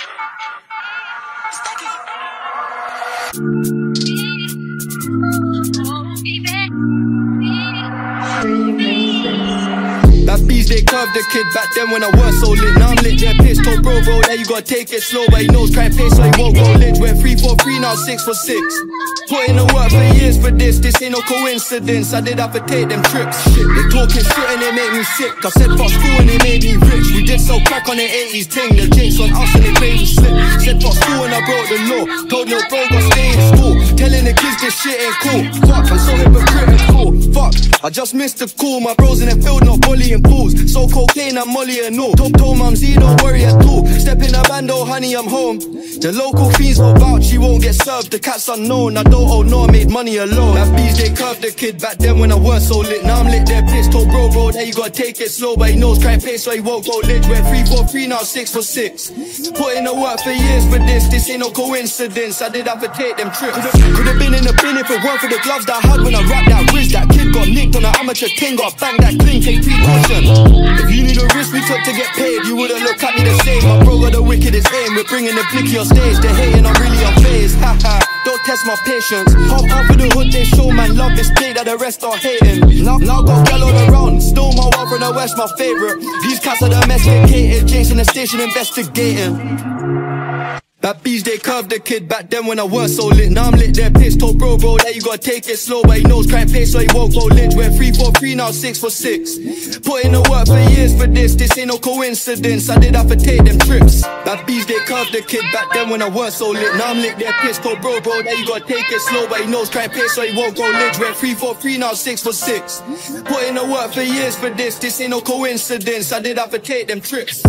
That bees, they curved the kid back then when I was so lit. Now I'm lit, yeah, pissed. Told bro, there you gotta take it slow, but he knows try and play so he won't go lit. Went 3 for 3, now 6 for 6. Put in the work for years for this ain't no coincidence. I did have to take them trips. Shit, they talking shit and they make me sick. I said fuck school and they made me rich. We did sell crack on the 80s ting. The jinx on us and they made me slip. Said fuck school and I broke the law. Told no bro got stay in school. Telling the kids this shit ain't cool. Fuck, I'm so hypocritical. Fuck, I just missed the call. My bros in the field not bullying fools. So cocaine and molly and all. Told mumsy don't worry at all. Step in the bando, honey, I'm home. The local fiends will vouch, she won't get served. The cat's unknown, I don't owe no, I made money alone. That bees, they curved the kid back then when I was so lit. Now I'm lit, they're pissed. Told bro, there you gotta take it slow, but he knows try and play so he won't go lit. Went 3 for 3, now 6 for 6. Put in the work for years for this ain't no coincidence. I did have to take them trips. Could've been in the bin if it weren't for the gloves that I had when I rapped that whiz. That kid got nicked on an amateur ting, got banged that cling, take precaution. If you knew the risk we took to get paid, you would've looked at me the same. My bro got the wickedest aim, we're bringing the blicky on stage. They're hating, I'm really unfazed, haha. Don't test my patience. Half of the hood they show, man, love this play that the rest are hating. Now got gal all around, still my one from the west, my favorite. These cats are domesticated, Jason the station investigating. That bees, they curved the kid back then when I was so lit. Now I'm lit, they're pissed. Told bro, there you gotta take it slow, but he knows try and play so he won't go lit. Went 3 for 3, now 6 for 6. Put in the work for years for this ain't no coincidence. I did have to take them trips. That bees, they curved the kid back then when I was so lit. Now I'm lit, they're pissed. Told bro, there you gotta take it slow, but he knows try and play so he won't go lit. Went 3 for 3, now 6 for 6. Put in the work for years for this ain't no coincidence. I did have to take them trips.